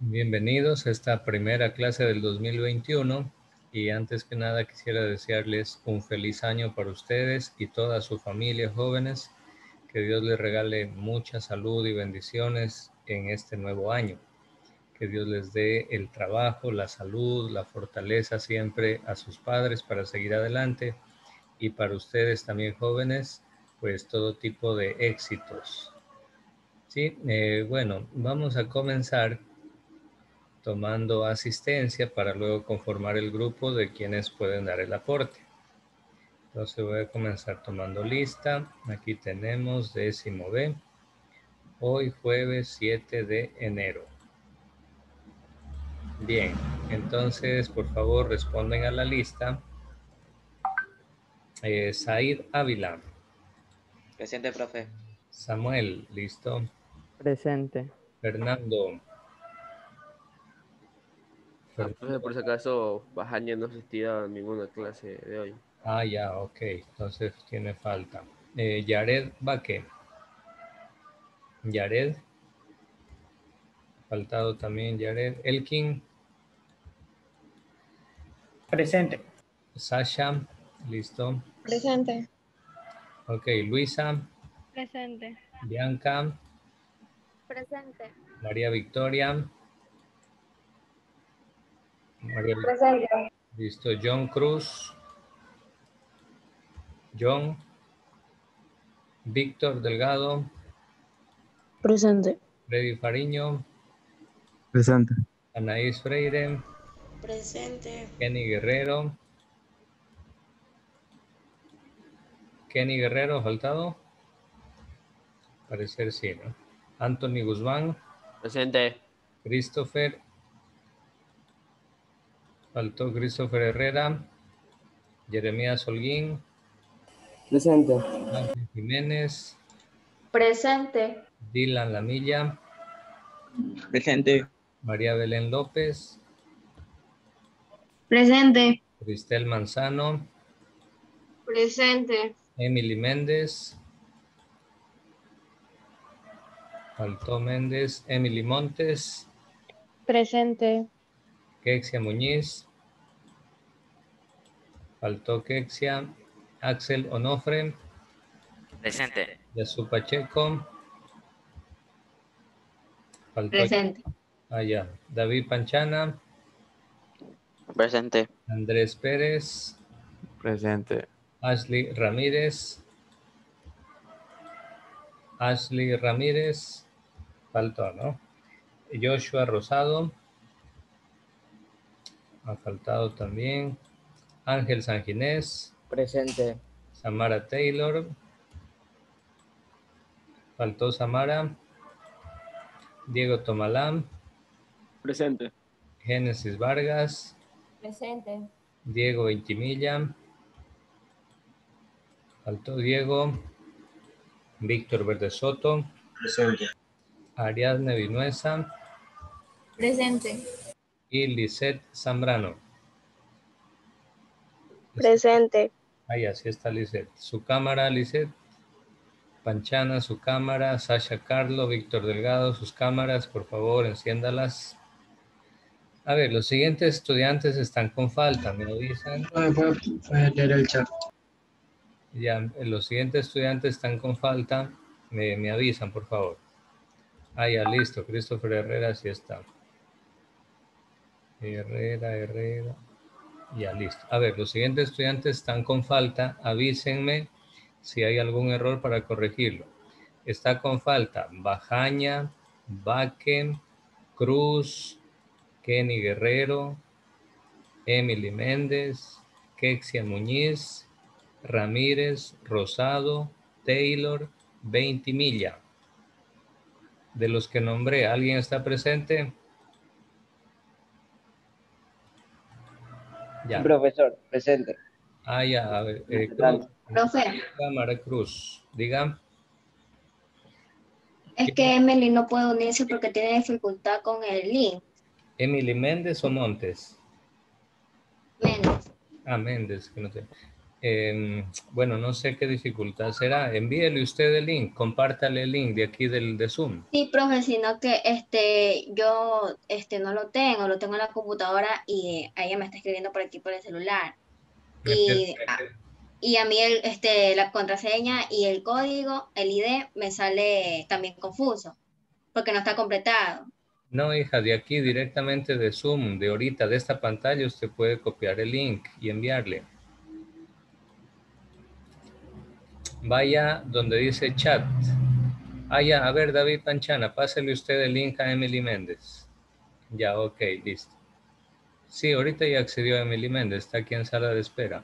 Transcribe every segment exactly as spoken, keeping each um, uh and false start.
Bienvenidos a esta primera clase del dos mil veintiuno y antes que nada quisiera desearles un feliz año para ustedes y toda su familia, jóvenes. Que Dios les regale mucha salud y bendiciones en este nuevo año. Que Dios les dé el trabajo, la salud, la fortaleza siempre a sus padres para seguir adelante y para ustedes también, jóvenes, pues todo tipo de éxitos. Sí, eh, bueno, vamos a comenzar tomando asistencia para luego conformar el grupo de quienes pueden dar el aporte. Entonces voy a comenzar tomando lista. Aquí tenemos décimo B. Hoy jueves siete de enero. Bien, entonces por favor responden a la lista. Eh, Said Ávila. Presente, profe. Samuel, listo. Presente. Fernando. Ah, profe, Fernando. por si acaso, Bajaña no asistía a ninguna clase de hoy. Ah, ya, ok. Entonces tiene falta. Eh, Yared Baque. Yared. Faltado también Yared. Elkin. Presente. Sasha. Listo. Presente. Ok, Luisa. Presente. Bianca. Presente. María Victoria. María Victoria. Presente. Listo. John Cruz. John. Víctor Delgado. Presente. Freddy Fariño. Presente. Anaís Freire. Presente. Kenny Guerrero. Kenny Guerrero, faltado. Parecer sí, ¿no? Anthony Guzmán. Presente. Christopher. Faltó Christopher Herrera. Jeremías Holguín. Presente. Ángel Jiménez. Presente. Dylan Lamilla. Presente. María Belén López. Presente. Cristel Manzano. Presente. Emily Méndez. Faltó Méndez. Emily Montes. Presente. Kexia Muñiz. Faltó Kexia. Axel Onofre. Presente. Yasu Pacheco. Faltó. Presente. Ah, ya. David Panchana. Presente. Andrés Pérez. Presente. Ashley Ramírez. Ashley Ramírez. Faltó, ¿no? Joshua Rosado. Ha faltado también. Ángel Sanginés. Presente. Samara Taylor. Faltó Samara. Diego Tomalán. Presente. Génesis Vargas. Presente. Diego Ventimilla. Faltó Diego. Víctor Verde Soto. Presente. Ariadne Vinuesa. Presente. Y Lisette Zambrano. Presente. Ahí, así está Lisette. Su cámara, Lisette. Panchana, su cámara. Sasha Carlo, Víctor Delgado, sus cámaras. Por favor, enciéndalas. A ver, los siguientes estudiantes están con falta, me avisan. Puede leer el chat. Ya, los siguientes estudiantes están con falta, me, me avisan, por favor. Ah, ya, listo. Christopher Herrera, sí está. Herrera, Herrera. Ya, listo. A ver, los siguientes estudiantes están con falta. Avísenme si hay algún error para corregirlo. Está con falta Bajaña, Baque, Cruz, Kenny Guerrero, Emily Méndez, Kexia Muñiz, Ramírez, Rosado, Taylor, Ventimilla. De los que nombré, ¿alguien está presente? Ya. Profesor, presente. Ah, ya, a ver, eh, Cruz. Profe, Cámara Cruz, diga. es que Emily no puede unirse porque tiene dificultad con el link. Emily Méndez o Montes. Menos. Ah, Méndez, que no sé. Eh, bueno, no sé qué dificultad será. Envíele usted el link, compártale el link de aquí del de Zoom. Sí, profe, sino que este, yo este, no lo tengo, lo tengo en la computadora y ella me está escribiendo por aquí por el celular. Y, a- y a mí el, este, la contraseña y el código, el I D, me sale también confuso, porque no está completado. No, hija, de aquí directamente de Zoom, de ahorita, de esta pantalla, usted puede copiar el link y enviarle. Vaya donde dice chat. Ah, ya, a ver, David Panchana, pásele usted el link a Emily Méndez. Ya, ok, listo. Sí, ahorita ya accedió a Emily Méndez, está aquí en sala de espera.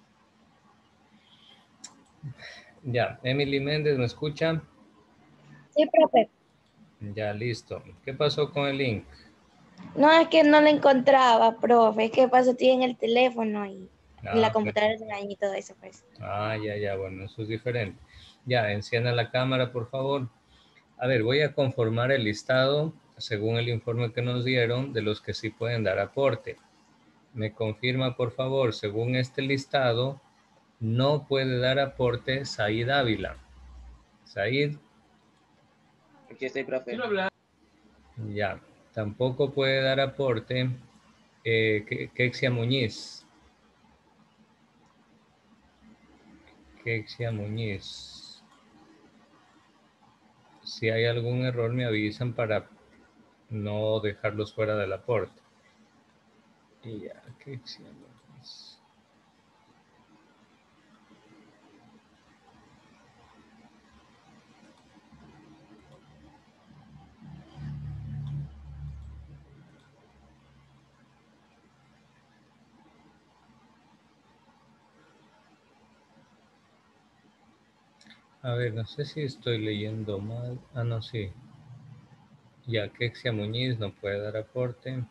Ya, Emily Méndez, ¿me escucha? Sí, profe. Ya, listo. ¿Qué pasó con el link? No, es que no lo encontraba, profe. Es que pasó, estoy en el teléfono y la Ah, pues. computadora se dañó y todo eso, pues. Ah, ya, ya, bueno, eso es diferente. Ya, encienda la cámara, por favor. A ver, voy a conformar el listado, según el informe que nos dieron, de los que sí pueden dar aporte. Me confirma, por favor, según este listado, no puede dar aporte Said Ávila. Said, Aquí estoy, profe. ya. Tampoco puede dar aporte eh, Ke- Kexia Muñiz. Kexia Muñiz. Si hay algún error, me avisan para no dejarlos fuera del aporte. Y ya, Kexia Muñiz. A ver, no sé si estoy leyendo mal. Ah, no, sí. Ya, Kexia Muñiz no puede dar aporte.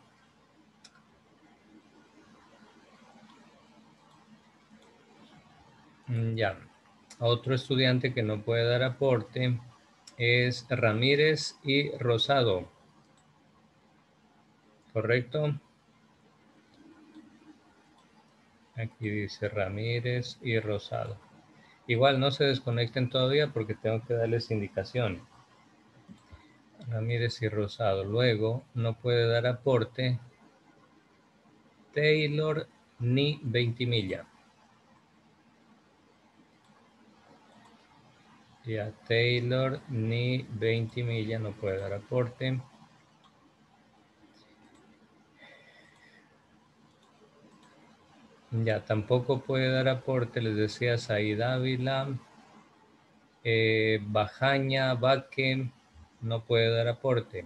Mm, Ya. Otro estudiante que no puede dar aporte es Ramírez y Rosado. ¿Correcto? Aquí dice Ramírez y Rosado. Igual no se desconecten todavía porque tengo que darles indicación. Ramírez y Rosado. Luego no puede dar aporte Taylor ni Ventimilla. Ya Taylor ni Ventimilla no puede dar aporte. Ya tampoco puede dar aporte, les decía Said Ávila. Eh, Bajaña, Baque, no puede dar aporte.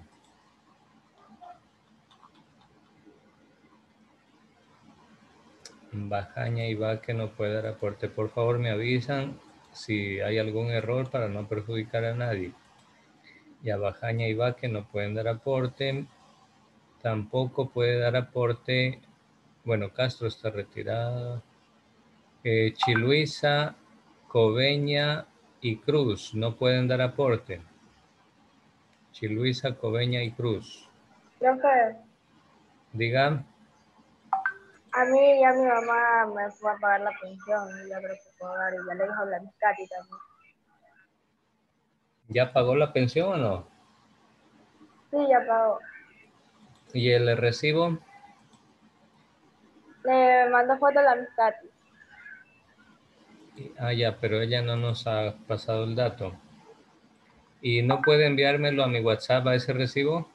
Bajaña y Baque no puede dar aporte. Por favor, me avisan si hay algún error para no perjudicar a nadie. Ya Bajaña y Baque no pueden dar aporte. Tampoco puede dar aporte. Bueno, Castro está retirado. Eh, Chiluisa, Coveña y Cruz no pueden dar aporte. Chiluisa, Coveña y Cruz. Profe, Diga. a mí ya mi mamá me fue a pagar la pensión y ya creo que puedo dar y ya le dijo la Miscati también. ¿Ya pagó la pensión o no? Sí, ya pagó. ¿Y el recibo? Le mandó foto a la Miscati. Ah, ya, pero ella no nos ha pasado el dato. ¿Y no puede enviármelo a mi WhatsApp a ese recibo?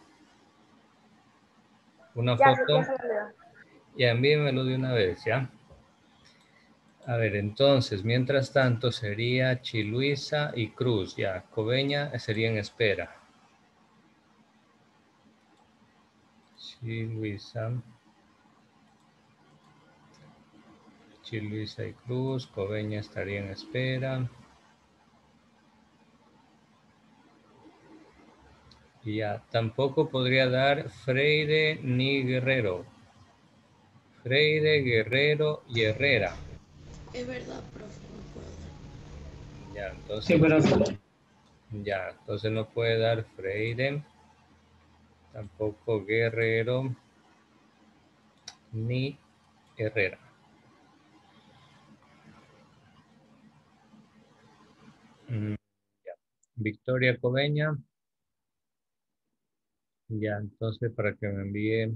¿Una Ya, se- ya foto? se lo envió. Ya, envíemelo de una vez, ¿ya? A ver, entonces, mientras tanto sería Chiluisa y Cruz, ya. Coveña sería en espera. Chiluisa. Chiluisa y Cruz. Coveña estaría en espera. Ya, tampoco podría dar Freire ni Guerrero. Freire, Guerrero y Herrera. Es verdad, profe, no puedo. Ya, entonces Sí, no, pero ya, entonces no puede dar Freire, tampoco Guerrero ni Herrera. Mm, ya. Victoria Coveña. Ya, entonces para que me envíe.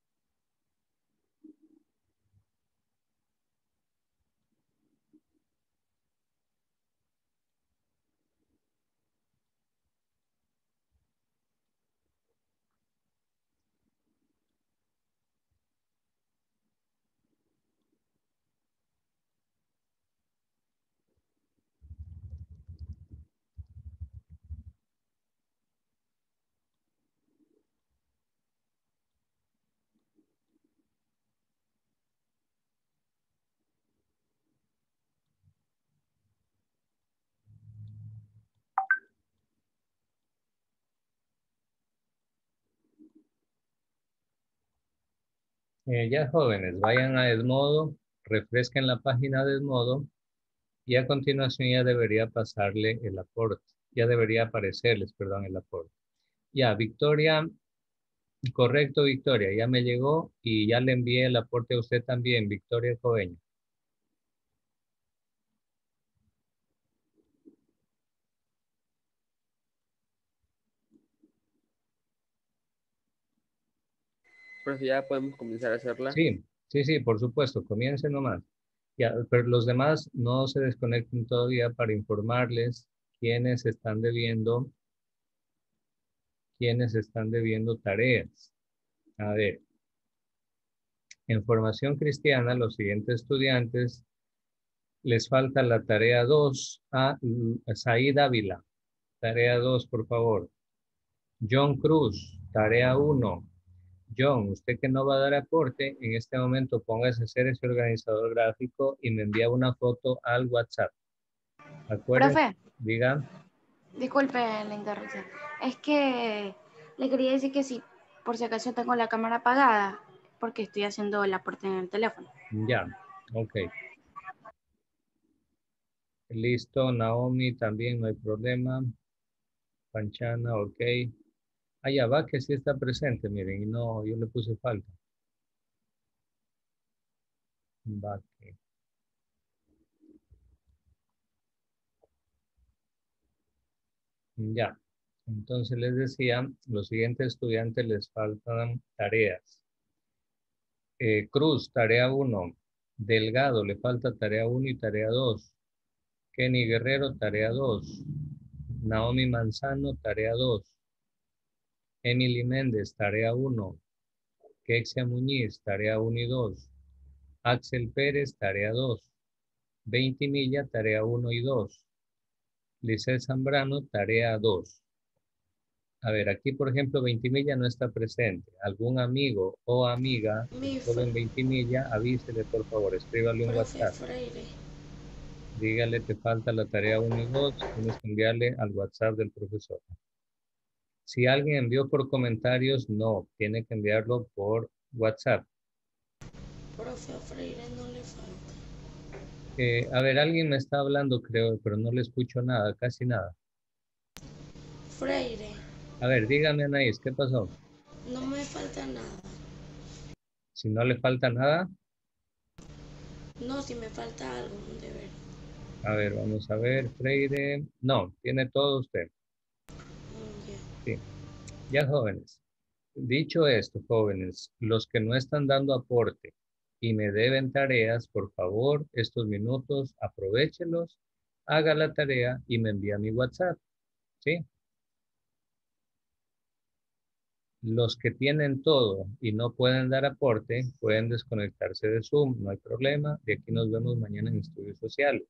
Eh, ya jóvenes, vayan a Edmodo, refresquen la página de Edmodo y a continuación ya debería pasarle el aporte. Ya debería aparecerles, perdón, el aporte. Ya, Victoria, correcto, Victoria, ya me llegó y ya le envié el aporte a usted también, Victoria Coveña. Profe, ya podemos comenzar a hacerla. Sí, sí, sí, por supuesto, comience nomás. Ya, pero los demás no se desconecten todavía para informarles quiénes están debiendo, quiénes están debiendo tareas. A ver, en formación cristiana, los siguientes estudiantes les falta la tarea dos a Said Ávila. Tarea dos, por favor. John Cruz, tarea uno. John, usted que no va a dar aporte, en este momento póngase a ser ese organizador gráfico y me envía una foto al WhatsApp. ¿Acuerdo? Profe, Diga. disculpe la interrupción. Es que le quería decir que si por si acaso tengo la cámara apagada, porque estoy haciendo el aporte en el teléfono. Ya, ok. Listo, Naomi también, no hay problema. Panchana, ok. Allá va que sí está presente, miren, y no, yo le puse falta. Va que. Ya. Entonces les decía, los siguientes estudiantes les faltan tareas. Eh, Cruz, tarea uno. Delgado, le falta tarea uno y tarea dos. Kenny Guerrero, tarea dos. Naomi Manzano, tarea dos. Emily Méndez, tarea uno. Kexia Muñiz, tarea uno y dos. Axel Pérez, tarea dos. Veintimilla, tarea uno y dos. Lisset Zambrano, tarea dos. A ver, aquí por ejemplo Veintimilla no está presente. ¿Algún amigo o amiga Mi que en Veintimilla? Avísele por favor, escríbale un profe WhatsApp. Freire. Dígale te falta la tarea uno y dos. Tienes que enviarle al WhatsApp del profesor. Si alguien envió por comentarios, no, tiene que enviarlo por WhatsApp. Profe Freire no le falta. Eh, a ver, alguien me está hablando, creo, pero no le escucho nada, casi nada. Freire, A ver, dígame, Anaís, ¿qué pasó? no me falta nada. Si no le falta nada, No, si me falta algo, un deber. a ver, vamos a ver, Freire. No, tiene todo usted. Mm, ya. Sí. Ya, jóvenes. Dicho esto, jóvenes, los que no están dando aporte y me deben tareas, por favor, estos minutos, aprovéchelos, haga la tarea y me envía mi WhatsApp, ¿sí? Los que tienen todo y no pueden dar aporte, pueden desconectarse de Zoom, no hay problema. De aquí nos vemos mañana en estudios sociales.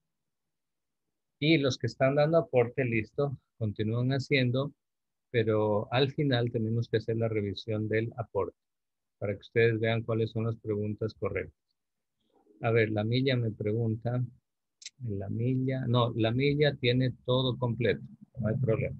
Y los que están dando aporte, listo, continúan haciendo, pero al final tenemos que hacer la revisión del aporte para que ustedes vean cuáles son las preguntas correctas. A ver, la milla me pregunta, la milla, no, la milla tiene todo completo, no hay problema.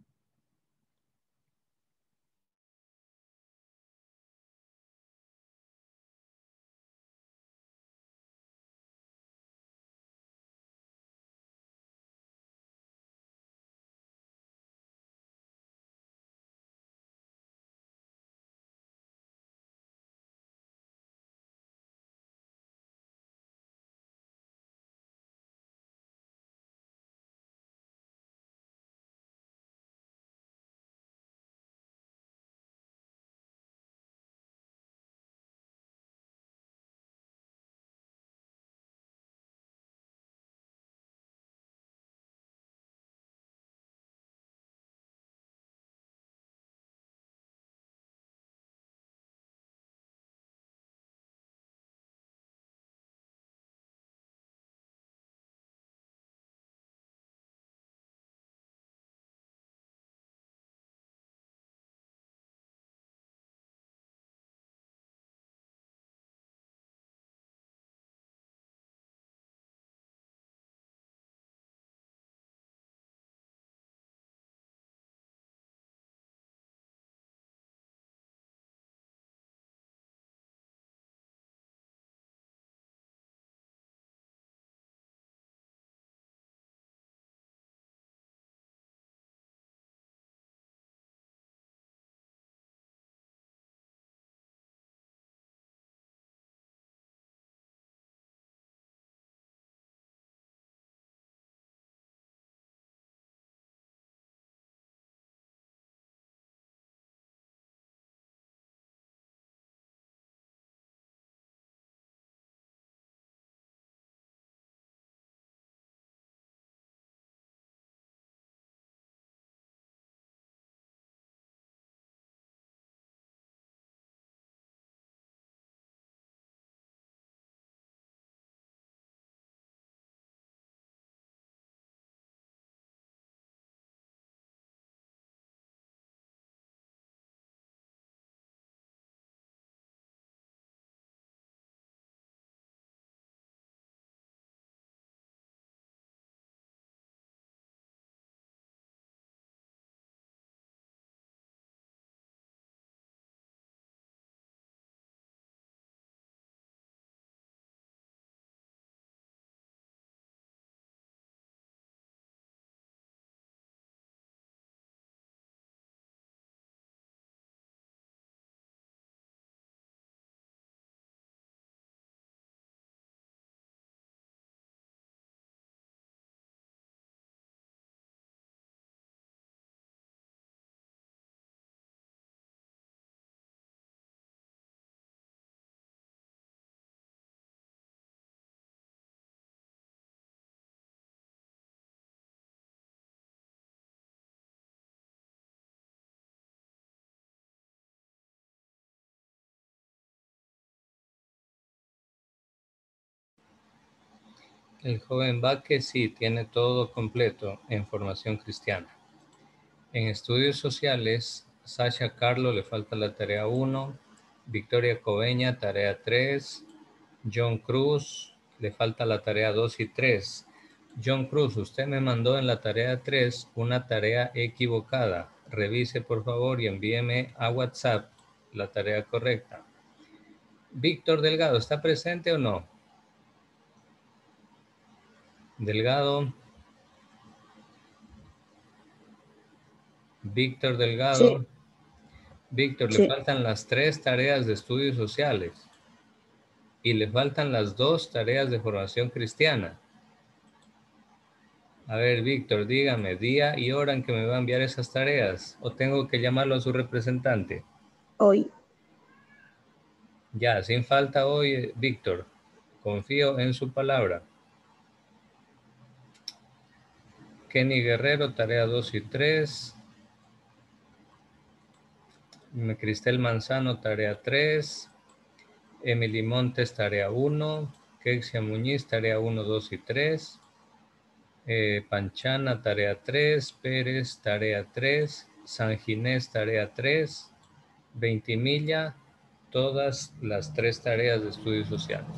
El joven Vázquez sí tiene todo completo en formación cristiana. En estudios sociales, Sasha Carlo le falta la tarea uno, Victoria Coveña tarea tres, John Cruz le falta la tarea dos y tres. John Cruz, usted me mandó en la tarea tres una tarea equivocada. Revise por favor y envíeme a WhatsApp la tarea correcta. Víctor Delgado, ¿está presente o no? Delgado. Víctor Delgado. Sí. Víctor, le Sí. faltan las tres tareas de estudios sociales y le faltan las dos tareas de formación cristiana. A ver, Víctor, dígame, día y hora en que me va a enviar esas tareas, o tengo que llamarlo a su representante. Hoy. Ya, sin falta hoy, Víctor. Confío en su palabra. Kenny Guerrero, tarea dos y tres. Cristel Manzano, tarea tres. Emily Montes, tarea uno. Kexia Muñiz, tarea uno, dos y tres. Eh, Panchana, tarea tres. Pérez, tarea tres. San Ginés, tarea tres. Ventimilla, todas las tres tareas de estudios sociales.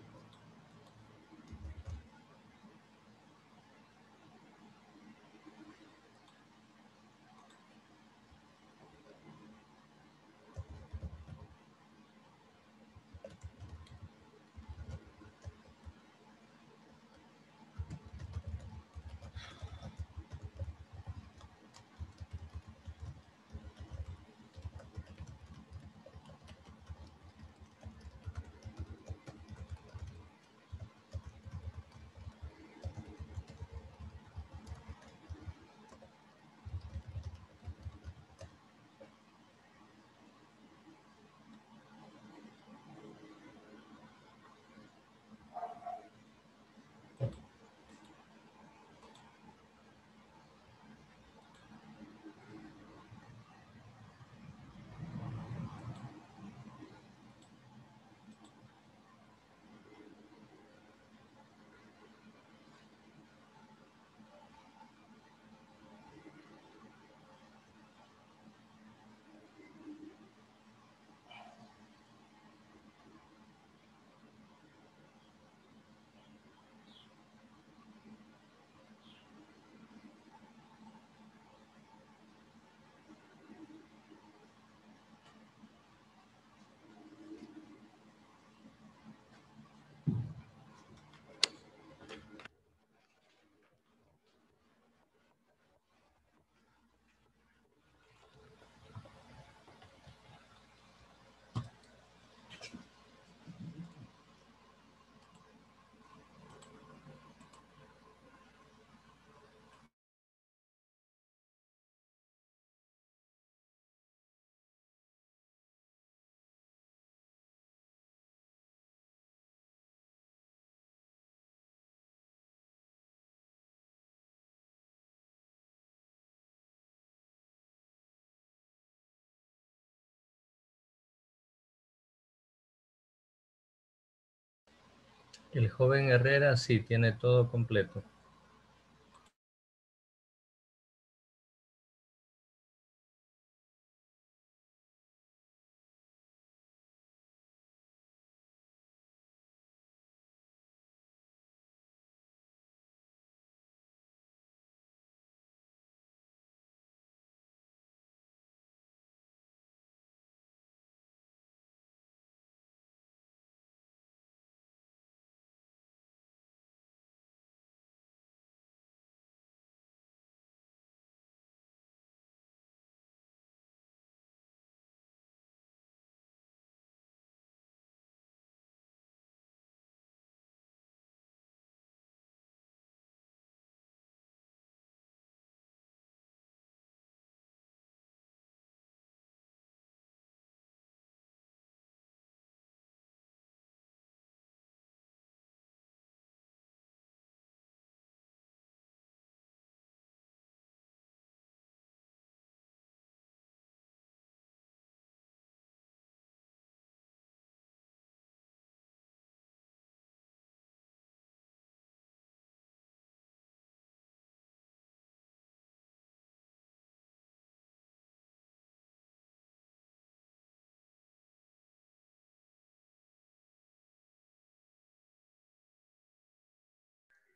El joven Herrera sí tiene todo completo.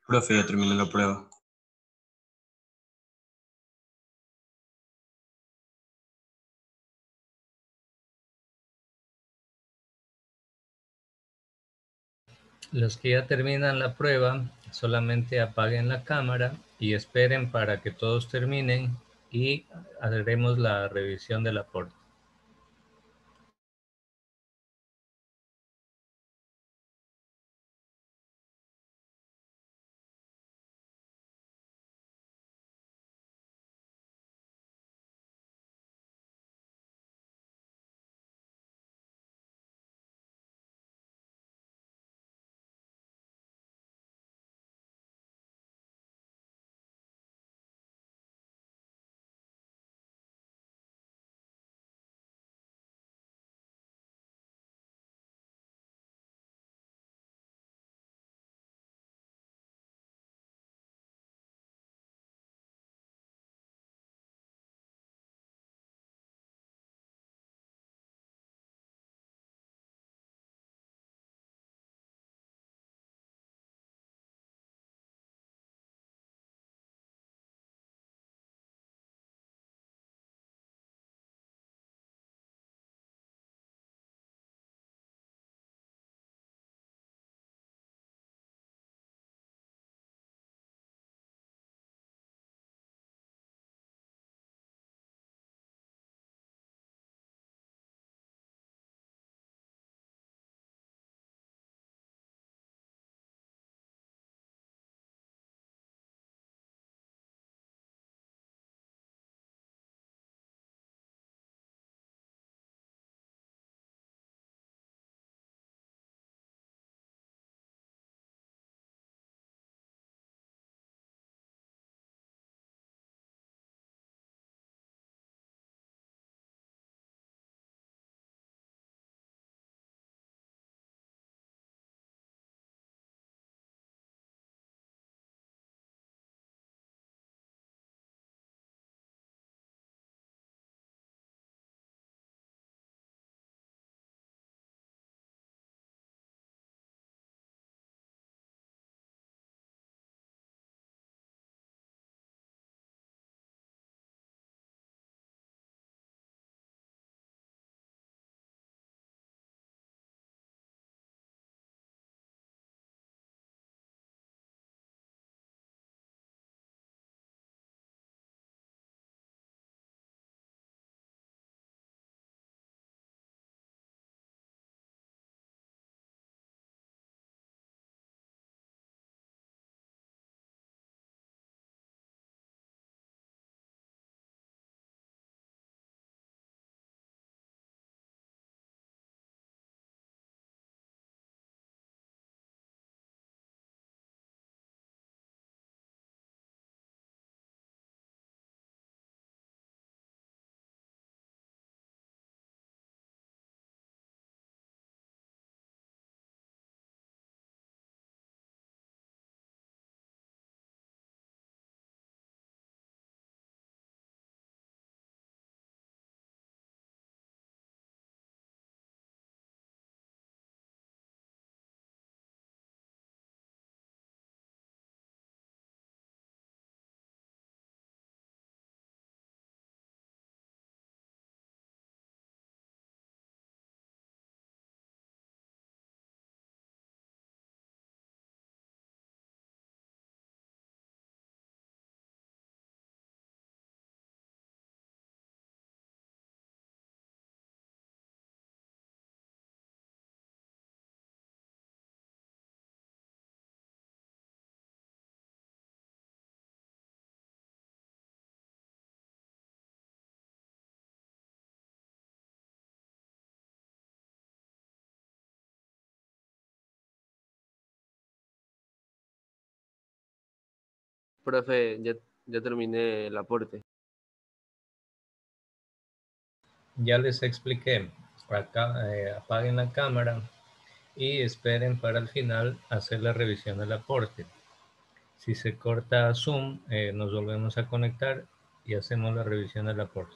Profe, ya terminé la prueba. Los que ya terminan la prueba, solamente apaguen la cámara y esperen para que todos terminen y haremos la revisión del aporte. Profe, ya, ya terminé el aporte. Ya les expliqué, acá, eh, apaguen la cámara y esperen para el final hacer la revisión del aporte. Si se corta Zoom, eh, nos volvemos a conectar y hacemos la revisión del aporte.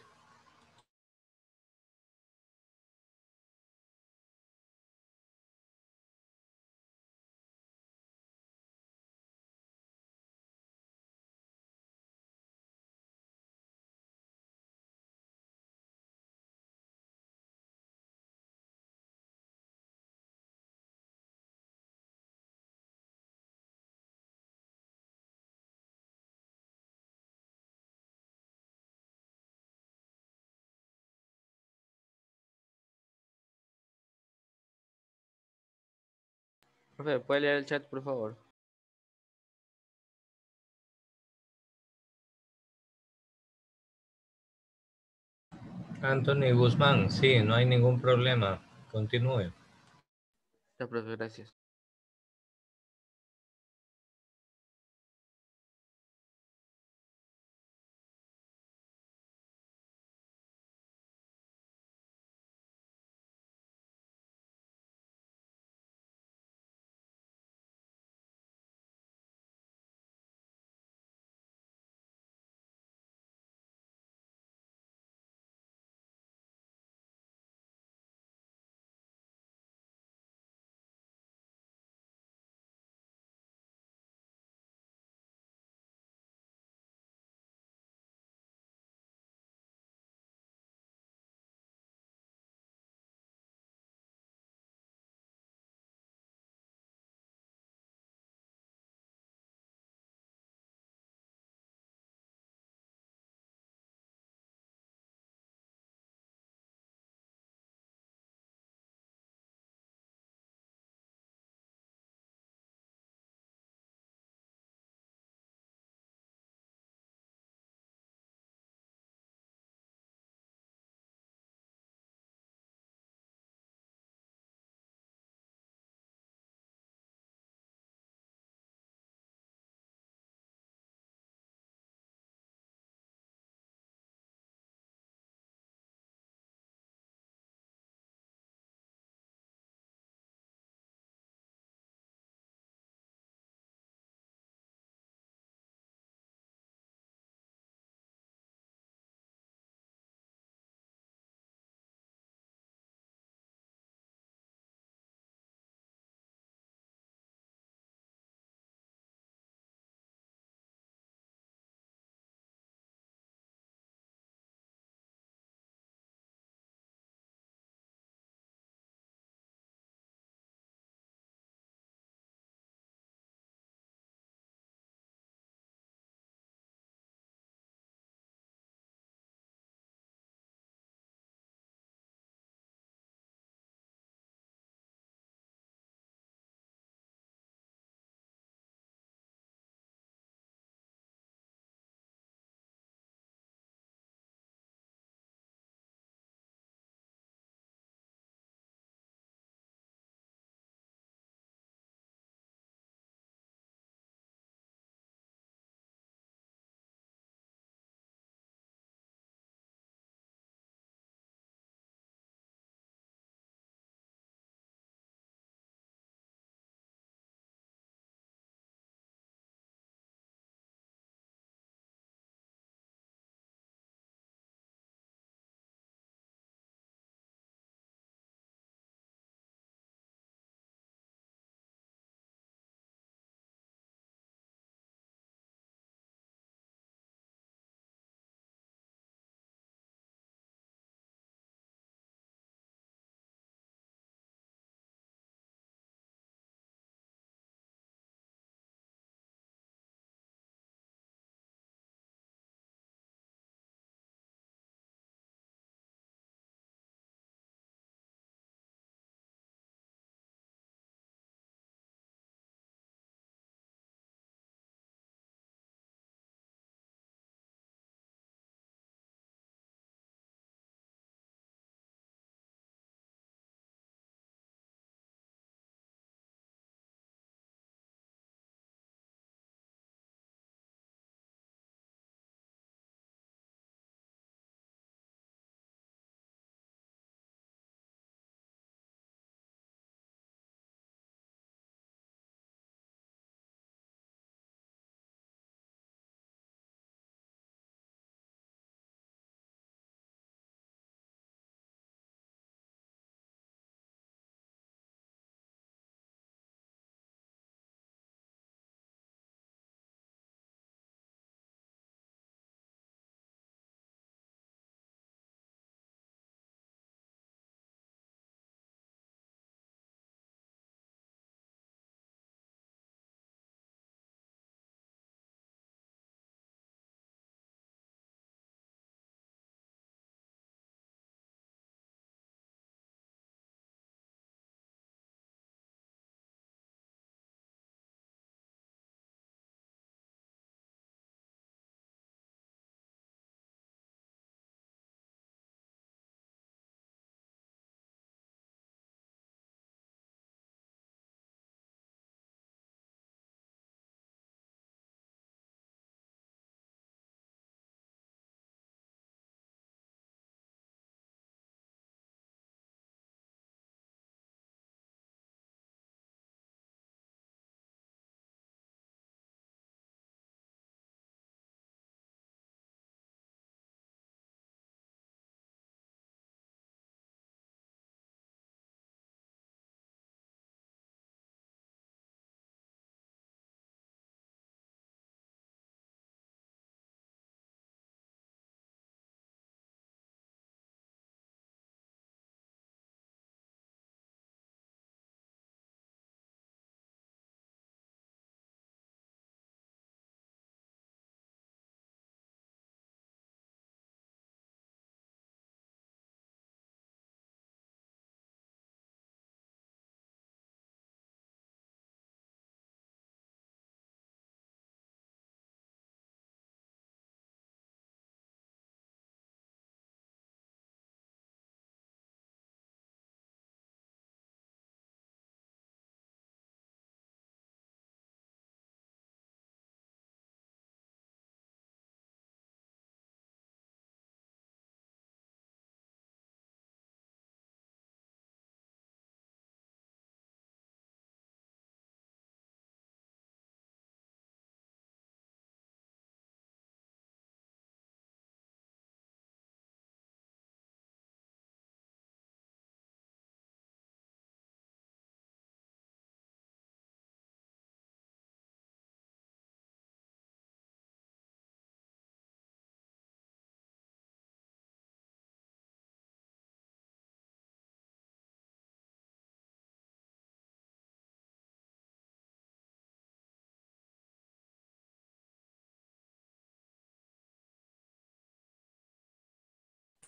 Profe, ¿puede leer el chat, por favor? Anthony Guzmán, sí, no hay ningún problema. Continúe. Ya, profe, gracias.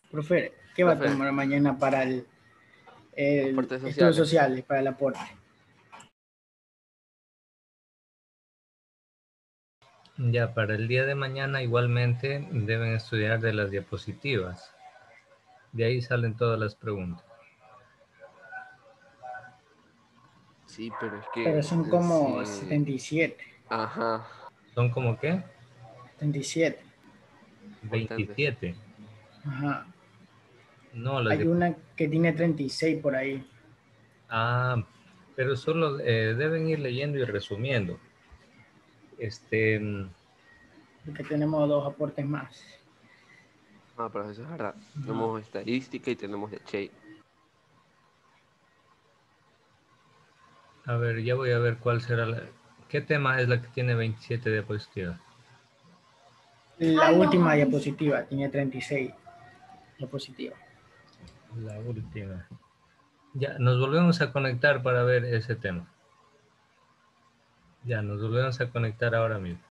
Profe, ¿qué va a Profe. tomar mañana para el, el Aportes estudios sociales. sociales, para el aporte? Ya, para el día de mañana igualmente deben estudiar de las diapositivas. De ahí salen todas las preguntas. Sí, pero es que... Pero son en como sí- setenta y siete. Ajá. ¿Son como qué? setenta y siete. veintisiete. Ajá. No, las Hay diap- una que tiene treinta y seis por ahí. Ah, pero solo eh, deben ir leyendo y resumiendo. Este, mm, Porque tenemos dos aportes más. Ah, pero eso es verdad. Tenemos estadística y tenemos de Che. a ver, ya voy a ver cuál será la... ¿Qué tema es la que tiene veintisiete diapositivas? La última diapositiva tiene treinta y seis diapositivas. La última. Ya, nos volvemos a conectar para ver ese tema. Ya, nos volvemos a conectar ahora mismo.